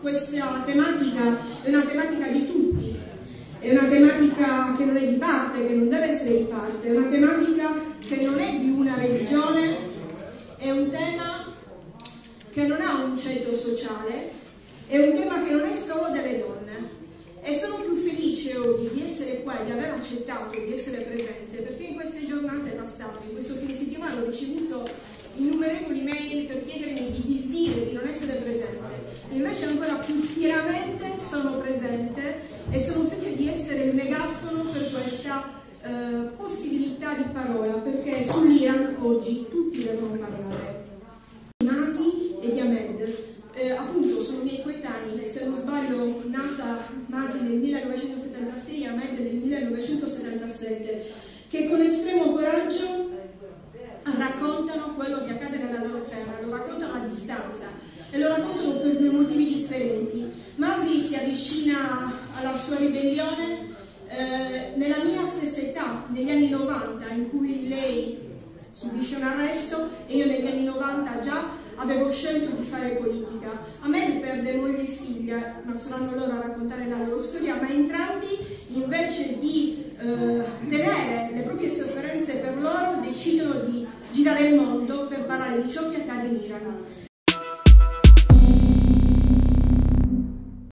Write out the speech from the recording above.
questa tematica è una tematica di tutti, è una tematica che non è di parte, che non deve essere di parte, è una tematica che non è di una religione, è un tema che non ha un ceto sociale, è un tema che non è solo delle donne. E sono più felice oggi di essere qua e di aver accettato di essere presente, perché in queste giornate passate, in questo fine settimana, ho ricevuto innumerevoli mail per chiedermi di disdire, di non essere presente. E invece ancora più fieramente sono presente e sono felice di essere il megafono per questa possibilità di parola, perché sull'Iran oggi tutti devono parlare. Masi e di Ahmed. Appunto sono miei coetanei, se non sbaglio nata Masi nel 1976 e Ahmed nel 1977, che con estremo coraggio raccontano quello che accade nella loro terra, lo raccontano a distanza e lo raccontano per due motivi differenti. Masi si avvicina alla sua ribellione nella mia stessa età, negli anni 90, in cui lei subisce un arresto e io negli anni 90 già avevo scelto di fare politica. A me perde moglie e figlia, ma saranno loro a raccontare la loro storia, ma entrambi invece di tenere le proprie sofferenze per loro decidono di girare il mondo per parlare di ciò che accade in Iran.